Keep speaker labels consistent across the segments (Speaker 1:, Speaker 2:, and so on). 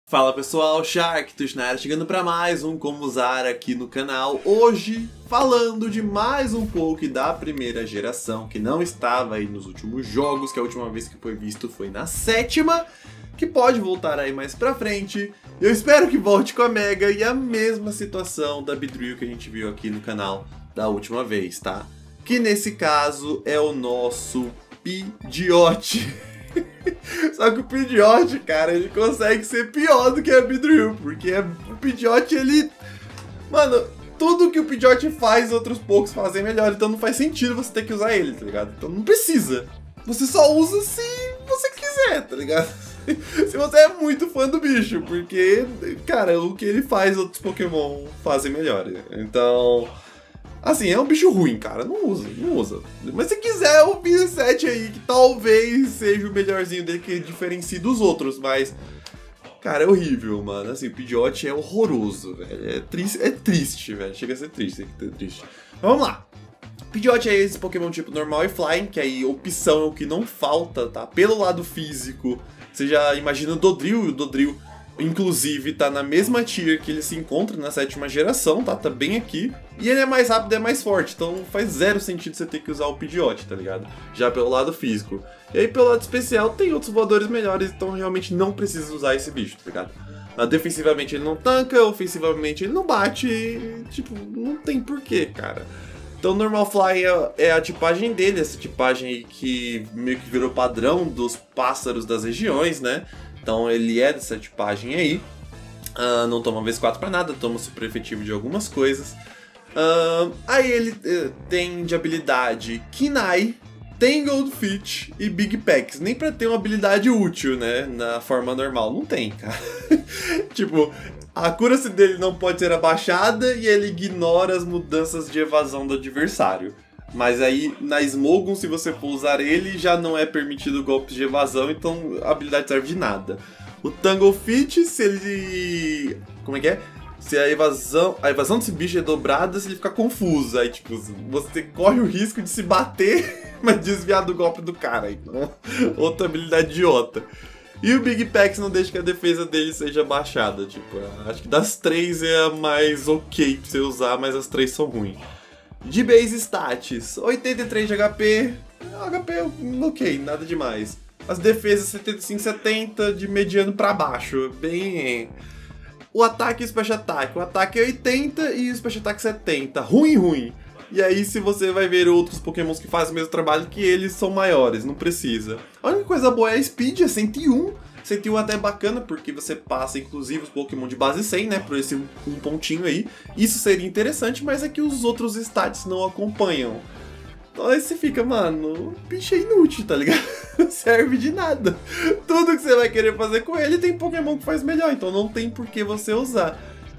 Speaker 1: Fala pessoal, Sharktush na área, chegando para mais um Como Usar aqui no canal. Hoje falando de mais um pouco da primeira geração, que não estava aí nos últimos jogos, que a última vez que foi visto foi na 7ª, que pode voltar aí mais pra frente. Eu espero que volte com a Mega e a mesma situação da Beedrill que a gente viu aqui no canal da última vez, tá? Que nesse caso é o nosso Pidgeot. Só que o Pidgeot, cara, ele consegue ser pior do que a Beedrill, porque o Pidgeot, ele... Mano, tudo que o Pidgeot faz, outros poucos fazem melhor, então não faz sentido você ter que usar ele, tá ligado? Então não precisa. Você só usa se você quiser, tá ligado? Se você é muito fã do bicho, porque, cara, o que ele faz, outros Pokémon fazem melhor. Então... Assim, é um bicho ruim, cara. Não usa. Mas se quiser, o P7 aí, que talvez seja o melhorzinho dele, que diferencie dos outros, mas... Cara, é horrível, mano. Assim, o Pidgeot é horroroso, velho. É triste, velho. Chega a ser triste, triste. Mas vamos lá. Pidgeot é esse Pokémon tipo normal e Flying, que aí opção é o que não falta, tá? Pelo lado físico, você já imagina o Dodrio, e o Dodrio... Inclusive, tá na mesma tier que ele se encontra na 7ª geração, tá? Tá bem aqui. E ele é mais rápido e é mais forte, então faz zero sentido você ter que usar o Pidgeot, tá ligado? Já pelo lado físico. E aí, pelo lado especial, tem outros voadores melhores, então realmente não precisa usar esse bicho, tá ligado? Defensivamente ele não tanca, ofensivamente ele não bate, e, tipo, não tem porquê, cara. Então, Normal Fly é a tipagem dele, essa tipagem aí que meio que virou padrão dos pássaros das regiões, né? Então ele é dessa tipagem aí, não toma V4 pra nada, toma super efetivo de algumas coisas. Aí ele tem de habilidade Kinai, Tangled Fit e Big Packs. Nem pra ter uma habilidade útil, né, na forma normal, não tem, cara. Tipo, a accuracy dele não pode ser abaixada e ele ignora as mudanças de evasão do adversário. Mas aí, na Smogon, se você for usar ele, já não é permitido golpes de evasão, então a habilidade serve de nada. O Tangle Fit, se ele... Como é que é? Se a evasão desse bicho é dobrada, se ele ficar confuso. Aí, tipo, você corre o risco de se bater, mas desviar do golpe do cara. Então, outra habilidade idiota. E o Big Packs não deixa que a defesa dele seja baixada. Tipo, acho que das três é a mais ok pra você usar, mas as três são ruins. De base stats, 83 de HP, ok, nada demais. As defesas 75, 70 de mediano pra baixo, bem... O ataque e o Special Attack, o ataque é 80 e o Special Attack 70, ruim. E aí se você vai ver outros Pokémons que fazem o mesmo trabalho que eles, são maiores, não precisa. A única coisa boa é a Speed, é 101. 101 até é bacana, porque você passa, inclusive, os Pokémon de base 100, né, por esse um pontinho aí. Isso seria interessante, mas é que os outros stats não acompanham. Então aí você fica, mano, o bicho é inútil, tá ligado? Não serve de nada. Tudo que você vai querer fazer com ele tem Pokémon que faz melhor, então não tem por que você usar.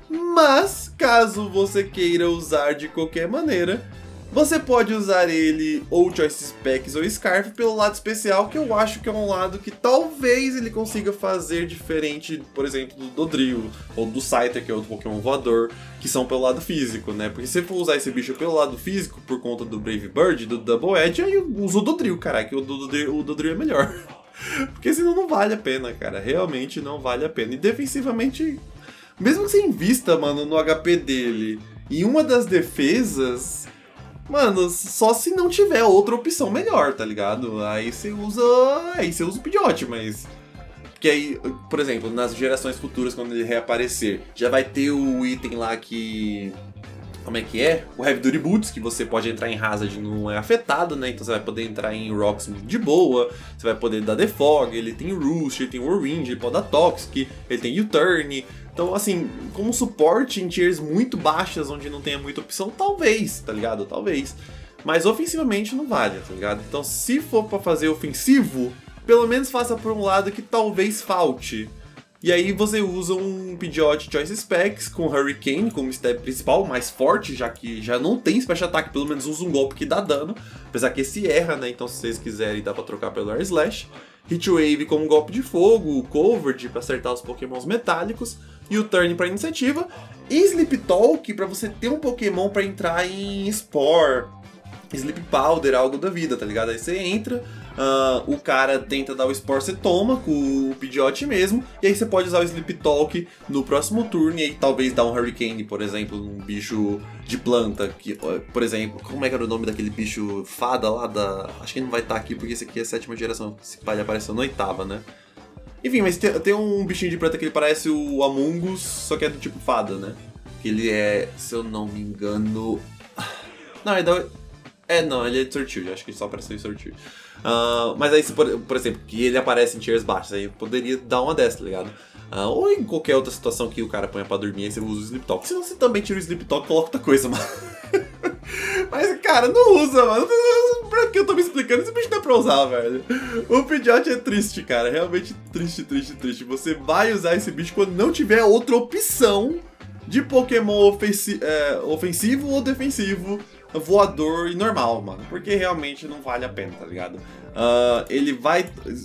Speaker 1: Mas, caso você queira usar de qualquer maneira... Você pode usar ele ou Choice Specs ou Scarf pelo lado especial, que eu acho que é um lado que talvez ele consiga fazer diferente, por exemplo, do Dodrio ou do Scyther, que é outro Pokémon voador, que são pelo lado físico, né? Porque se você for usar esse bicho pelo lado físico, por conta do Brave Bird, do Double Edge, aí eu uso o Dodrio, caraca, que o Dodrio é melhor. Porque senão não vale a pena, cara, realmente não vale a pena. E defensivamente, mesmo que você invista, mano, no HP dele e uma das defesas... Mano, só se não tiver outra opção melhor, tá ligado? Aí você usa o Pidgeot, mas... Porque aí, por exemplo, nas gerações futuras, quando ele reaparecer, já vai ter o item lá que... Como é que é? O Heavy Duty Boots, que você pode entrar em Hazard e não é afetado, né? Então você vai poder entrar em Rocks de boa, você vai poder dar Defog, ele tem Roost, ele tem Whirlwind, ele pode dar Toxic, ele tem U-Turn... Então, assim, como suporte em tiers muito baixas, onde não tenha muita opção, talvez, tá ligado? Talvez. Mas ofensivamente não vale, tá ligado? Então, se for pra fazer ofensivo, pelo menos faça por um lado que talvez falte. E aí você usa um Pidgeot Choice Specs com Hurricane como step principal, mais forte, já que já não tem Special Attack, pelo menos usa um golpe que dá dano. Apesar que esse erra, né? Então, se vocês quiserem, dá pra trocar pelo Air Slash. Hitwave como golpe de fogo, Covered pra acertar os Pokémons metálicos, e o Turn pra iniciativa, e Sleep Talk pra você ter um Pokémon pra entrar em Spore, Sleep Powder, algo da vida, tá ligado? Aí você entra, o cara tenta dar o Spore, você toma com o Pidgeot mesmo, e aí você pode usar o Sleep Talk no próximo turno, e aí talvez dar um Hurricane, por exemplo, num bicho de planta, que, por exemplo, como é que era o nome daquele bicho fada lá da... Acho que ele não vai estar aqui, porque esse aqui é a 7ª geração, esse pai apareceu na 8ª, né? Enfim, mas tem um bichinho de planta que ele parece o Amoonguss, só que é do tipo fada, né? Que ele é, se eu não me engano... Não, não, ele é de Sword Shield, acho que ele só apareceu em Sword Shield. Mas aí, por exemplo, que ele aparece em tiers baixos, aí eu poderia dar uma dessa, tá ligado? Ou em qualquer outra situação que o cara ponha pra dormir, aí você usa o Sleep Talk. Se não, você também tira o Sleep Talk e coloca outra coisa, mano. Mas, cara, não usa, mano. Pra que eu tô me explicando? Esse bicho não é pra usar, velho. O Pidgeot é triste, cara. Realmente triste, triste, triste. Você vai usar esse bicho quando não tiver outra opção de Pokémon ofensivo ou defensivo, voador e normal, mano. Porque realmente não vale a pena, tá ligado? Ele vai...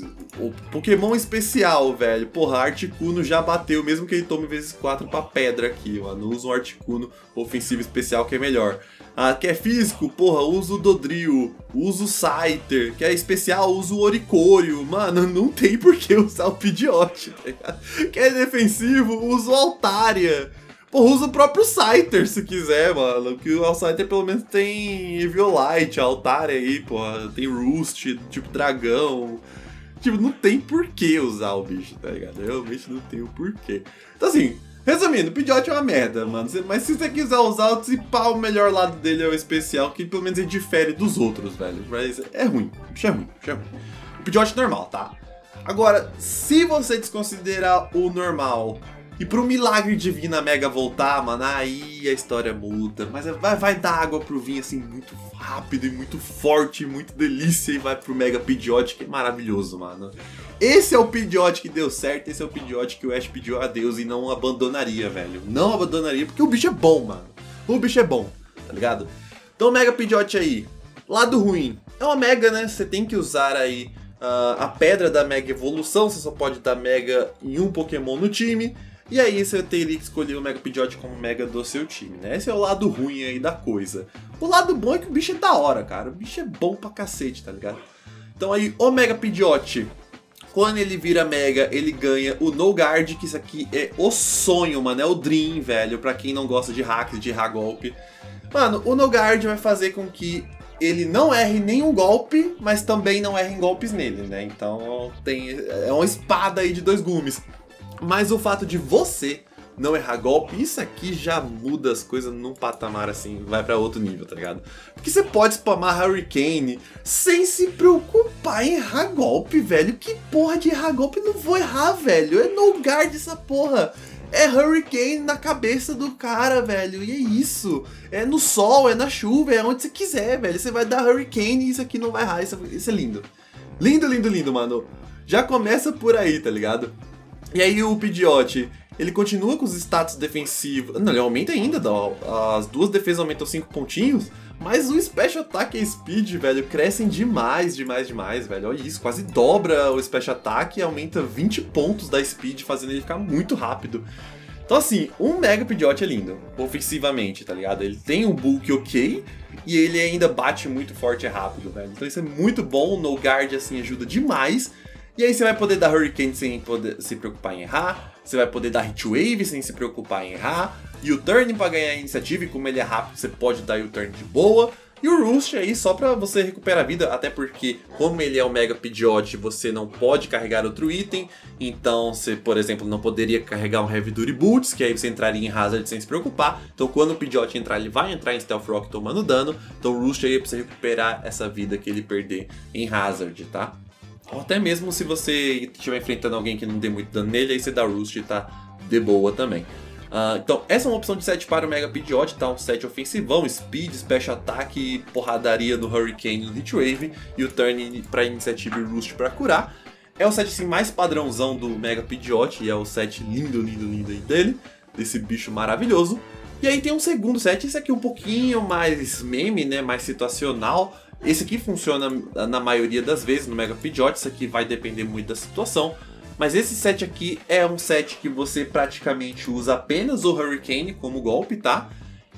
Speaker 1: O Pokémon especial, velho. Porra, Articuno já bateu, mesmo que ele tome vezes 4 pra pedra aqui, mano. Usa um Articuno ofensivo especial que é melhor. Que é físico, porra, usa o Dodrio, usa o Scyther. Que é especial, usa o Oricorio. Mano, não tem por que usar o Pidgeot, tá ligado? Que é defensivo, usa o Altaria. Porra, usa o próprio Scyther se quiser, mano. Que o Scyther pelo menos tem Eviolite, Altaria aí, porra. Tem Roost, tipo dragão. Tipo, não tem por que usar o bicho, tá ligado? Realmente não tem o porquê. Então assim, resumindo, o Pidgeot é uma merda, mano. Mas se você quiser usar o melhor lado dele é o especial, que pelo menos ele difere dos outros, velho. Mas é ruim, o bicho é ruim, o bicho é ruim. O Pidgeot é normal, tá? Agora, se você desconsiderar o normal e pro milagre divino a Mega voltar, mano, aí a história muda. Mas vai dar água pro vinho, assim, muito rápido e muito forte, muito delícia. E vai pro Mega Pidgeot, que é maravilhoso, mano. Esse é o Pidgeot que deu certo, esse é o Pidgeot que o Ash pediu a Deus e não abandonaria, velho. Não abandonaria, porque o bicho é bom, mano. O bicho é bom, tá ligado? Então, Mega Pidgeot aí, lado ruim. É uma Mega, né? Você tem que usar aí a pedra da Mega Evolução. Você só pode dar Mega em um Pokémon no time. E aí você teria que escolher o Mega Pidgeot como Mega do seu time, né? Esse é o lado ruim aí da coisa. O lado bom é que o bicho é da hora, cara. O bicho é bom pra cacete, tá ligado? Então aí, o Mega Pidgeot, quando ele vira Mega, ele ganha o No Guard, que isso aqui é o sonho, mano. É o Dream, velho, pra quem não gosta de hacks, de errar golpe. Mano, o No Guard vai fazer com que ele não erre nenhum golpe, mas também não erre golpes nele, né? Então é uma espada aí de 2 gumes. Mas o fato de você não errar golpe, isso aqui já muda as coisas num patamar assim, vai pra outro nível, tá ligado? Porque você pode spamar Hurricane sem se preocupar em errar golpe, velho. Que porra de errar golpe? Não vou errar, velho. É no guard essa porra. É Hurricane na cabeça do cara, velho. E é isso. É no sol, é na chuva, é onde você quiser, velho. Você vai dar Hurricane e isso aqui não vai errar. Isso é lindo. Lindo, lindo, lindo, mano. Já começa por aí, tá ligado? E aí o Pidgeot, ele continua com os status defensivos. Não, ele aumenta ainda, as 2 defesas aumentam 5 pontinhos. Mas o Special Attack e a Speed, velho, crescem demais, demais, demais, velho. Olha isso, quase dobra o Special Attack e aumenta 20 pontos da Speed, fazendo ele ficar muito rápido. Então assim, um Mega Pidgeot é lindo, ofensivamente, tá ligado? Ele tem um bulk ok e ele ainda bate muito forte e rápido, velho. Então isso é muito bom, o No Guard assim ajuda demais. E aí você vai poder dar Hurricane sem poder se preocupar em errar. Você vai poder dar Heat Wave sem se preocupar em errar. E o Turn pra ganhar a iniciativa, e como ele é rápido, você pode dar o Turn de boa. E o Roost aí só pra você recuperar a vida, até porque como ele é o Mega Pidgeot, você não pode carregar outro item. Então você, por exemplo, não poderia carregar um Heavy Duty Boots, que aí você entraria em Hazard sem se preocupar. Então quando o Pidgeot entrar, ele vai entrar em Stealth Rock tomando dano. Então o Roost aí é pra você recuperar essa vida que ele perder em Hazard, tá? Ou até mesmo se você estiver enfrentando alguém que não dê muito dano nele, aí você dá Roost e tá de boa também. Então essa é uma opção de set para o Mega Pidgeot, tá? Um set ofensivão, Speed, Special Attack, porradaria no Hurricane e no Heat Wave, e o Turn para iniciativa e Roost para curar. É o set assim, mais padrãozão do Mega Pidgeot, e é o set lindo, lindo, lindo aí dele, desse bicho maravilhoso. E aí tem um segundo set, esse aqui é um pouquinho mais meme, né? Mais situacional. Esse aqui funciona na maioria das vezes no Mega Pidgeot, isso aqui vai depender muito da situação. Mas esse set aqui é um set que você praticamente usa apenas o Hurricane como golpe, tá?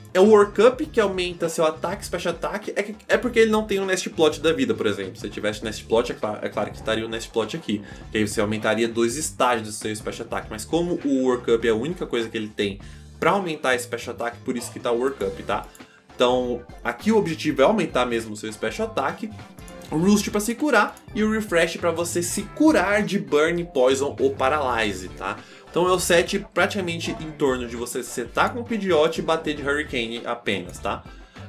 Speaker 1: É o World Cup que aumenta seu ataque, Special Attack, é porque ele não tem um Nest Plot da vida, por exemplo. Se tivesse Nest Plot, é claro que estaria o Nest Plot aqui. Que aí você aumentaria 2 estágios do seu Special Attack. Mas como o World Cup é a única coisa que ele tem pra aumentar esse Special Attack, por isso que tá o World Cup, tá? Então, aqui o objetivo é aumentar mesmo o seu Special Attack, o Roost pra se curar e o Refresh pra você se curar de Burn, Poison ou Paralyze, tá? Então é o set praticamente em torno de você setar com o Pidgeot e bater de Hurricane apenas, tá?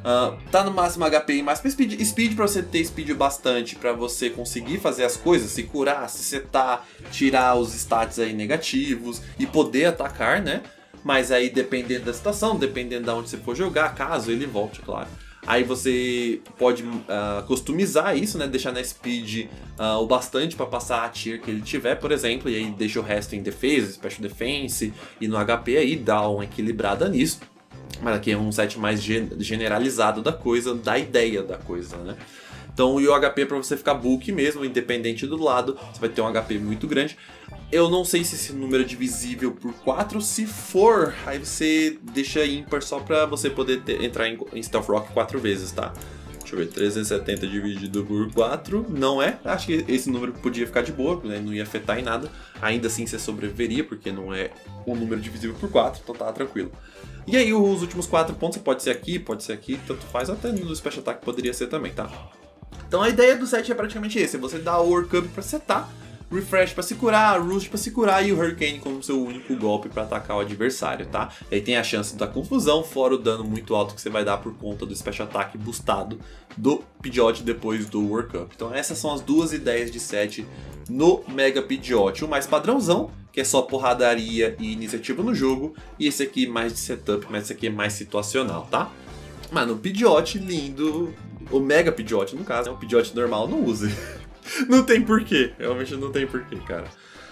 Speaker 1: Tá no máximo HP e máximo Speed. Speed pra você ter Speed bastante, pra você conseguir fazer as coisas, se curar, se setar, tirar os stats aí negativos e poder atacar, né? Mas aí dependendo da situação, dependendo de onde você for jogar, caso ele volte, claro. Aí você pode customizar isso, né? Deixar na Speed o bastante para passar a tier que ele tiver, por exemplo. E aí deixa o resto em defesa, Special Defense e no HP aí, dá uma equilibrada nisso. Mas aqui é um set mais generalizado da coisa, da ideia da coisa, né? Então, e o HP para você ficar bulk mesmo, independente do lado, você vai ter um HP muito grande. Eu não sei se esse número é divisível por 4, se for, aí você deixa ímpar só pra você poder entrar em Stealth Rock 4 vezes, tá? Deixa eu ver, 370 dividido por 4, não é? Acho que esse número podia ficar de boa, né? Não ia afetar em nada. Ainda assim você sobreviveria, porque não é um número divisível por 4, então tá tranquilo. E aí os últimos 4 pontos, pode ser aqui, tanto faz, até no Special Attack poderia ser também, tá? Então a ideia do set é praticamente esse, você dá o World Cup pra setar, Refresh pra se curar, Roost pra se curar e o Hurricane como seu único golpe pra atacar o adversário, tá? E aí tem a chance da confusão, fora o dano muito alto que você vai dar por conta do Special Attack boostado do Pidgeot depois do World Cup. Então essas são as duas ideias de set no Mega Pidgeot. O mais padrãozão, que é só porradaria e iniciativa no jogo, e esse aqui mais de setup, mas esse aqui é mais situacional, tá? Mano, o Pidgeot lindo, o Mega Pidgeot no caso, o Pidgeot normal não use. Não tem porquê, realmente não tem porquê, cara.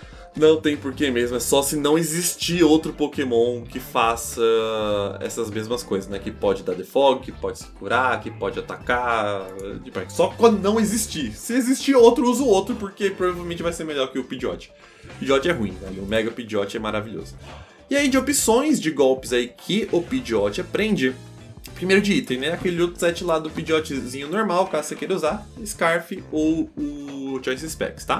Speaker 1: Não tem porquê mesmo, é só se não existir outro Pokémon que faça essas mesmas coisas, né? Que pode dar defog, que pode se curar, que pode atacar. Só quando não existir. Se existir outro, usa o outro, porque provavelmente vai ser melhor que o Pidgeot. O Pidgeot é ruim, velho. O Mega Pidgeot é maravilhoso. E aí, de opções de golpes aí que o Pidgeot aprende. Primeiro de item, né? Aquele outro set lá do Pidgeotzinho normal, caso você queira usar, Scarf ou o Choice Specs, tá?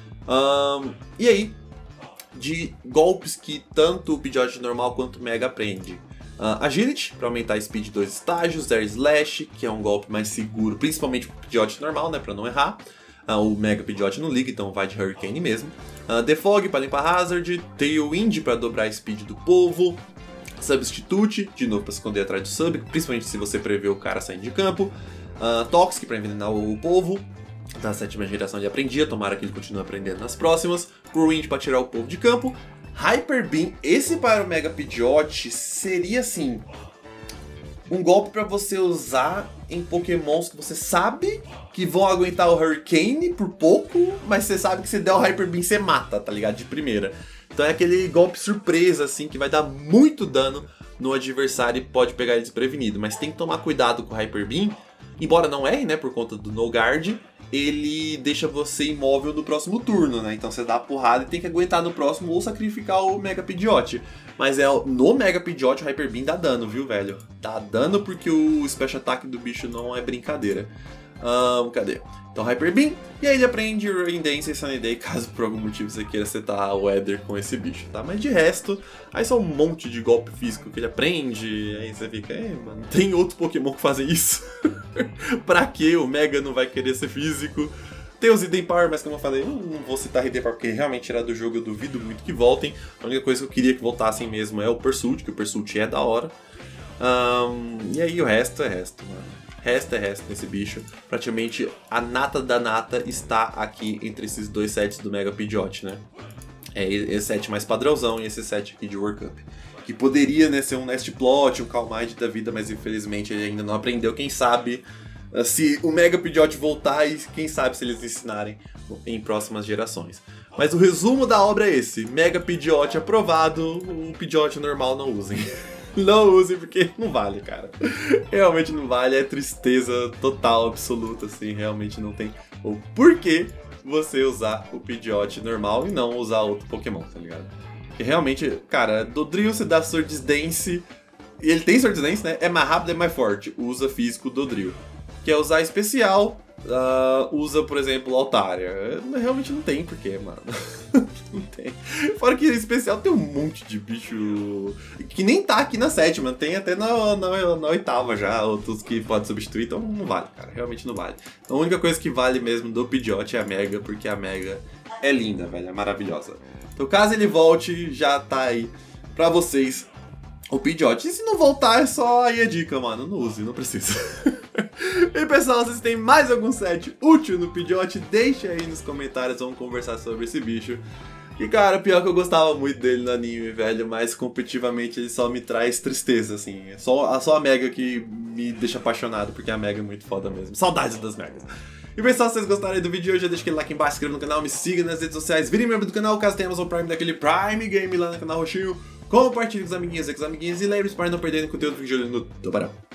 Speaker 1: E aí, de golpes que tanto o Pidgeot normal quanto o Mega aprende. Agility, para aumentar a Speed 2 estágios, Air Slash, que é um golpe mais seguro, principalmente pro Pidgeot normal, né? Pra não errar. O Mega Pidgeot não liga, então vai de Hurricane mesmo. Defog para limpar Hazard, Tailwind para dobrar a Speed do polvo. Substitute, de novo para se esconder atrás do sub, principalmente se você prevê o cara saindo de campo. Toxic para envenenar o polvo, da 7ª geração de aprendia, tomara que ele continue aprendendo nas próximas. Whirlwind para tirar o polvo de campo. Hyper Beam, esse para o Mega Pidgeot seria assim, um golpe para você usar em Pokémons que você sabe que vão aguentar o Hurricane por pouco, mas você sabe que se der o Hyper Beam você mata, tá ligado? De primeira. Então é aquele golpe surpresa, assim, que vai dar muito dano no adversário e pode pegar ele desprevenido. Mas tem que tomar cuidado com o Hyper Beam. Embora não erre, né, por conta do No Guard, ele deixa você imóvel no próximo turno, né? Então você dá a porrada e tem que aguentar no próximo ou sacrificar o Mega Pidgeot. Mas no Mega Pidgeot o Hyper Beam dá dano, viu, velho? Dá dano porque o Special Attack do bicho não é brincadeira. Cadê? Então Hyper Beam, e aí ele aprende Rain Dance e Sunny Day, caso por algum motivo você queira setar o Weather com esse bicho, tá? Mas de resto, aí só um monte de golpe físico que ele aprende, aí você fica, mano, tem outro Pokémon que fazem isso? Pra quê? O Mega não vai querer ser físico. Tem os Hidden Power, mas como eu falei, eu não vou citar Hidden Power porque realmente tirar do jogo eu duvido muito que voltem. A única coisa que eu queria que voltassem mesmo é o Pursuit, que o Pursuit é da hora. E aí o resto é resto, mano. Resto é resto nesse bicho. Praticamente a nata da nata está aqui entre esses dois sets do Mega Pidgeot, né? É esse set mais padrãozão e esse set aqui de World Cup. Que poderia, né, ser um Nest Plot, um Calm Mind da vida, mas infelizmente ele ainda não aprendeu. Quem sabe se o Mega Pidgeot voltar e quem sabe se eles ensinarem em próximas gerações. Mas o resumo da obra é esse. Mega Pidgeot aprovado, o Pidgeot normal não usem. Não usem porque não vale, cara. Realmente não vale, é tristeza total, absoluta, assim. Realmente não tem o porquê você usar o Pidgeot normal e não usar outro Pokémon, tá ligado? Porque realmente, cara, do Drill você dá Swords Dance, ele tem Sword Dance, né? É mais rápido, é mais forte. Usa físico do Drill. Quer usar especial, usa, por exemplo, Altaria. Realmente não tem porquê, mano. Não tem. Fora que especial tem um monte de bicho que nem tá aqui na 7ª, tem até na 8ª já, outros que pode substituir, então não vale, cara, realmente não vale. A única coisa que vale mesmo do Pidgeot é a Mega, porque a Mega é linda, velho, é maravilhosa. Então caso ele volte, já tá aí pra vocês o Pidgeot. E se não voltar, é só aí a dica, mano, não use, não precisa. E pessoal, vocês têm mais algum set útil no Pidgeot? Deixa aí nos comentários, vamos conversar sobre esse bicho. E cara, pior que eu gostava muito dele no anime, velho, mas competitivamente ele só me traz tristeza, assim. Só a Mega que me deixa apaixonado, porque a Mega é muito foda mesmo. Saudades das Megas. E pessoal, se vocês gostaram aí do vídeo de hoje, deixa aquele like embaixo, se inscreva no canal, me siga nas redes sociais, virem membro do canal, caso tenha Amazon Prime daquele Prime Game lá no canal roxinho. Compartilhe com os amiguinhos e com os amiguinhos, e lembre-se para não perderem conteúdo do vídeo no Tubarão.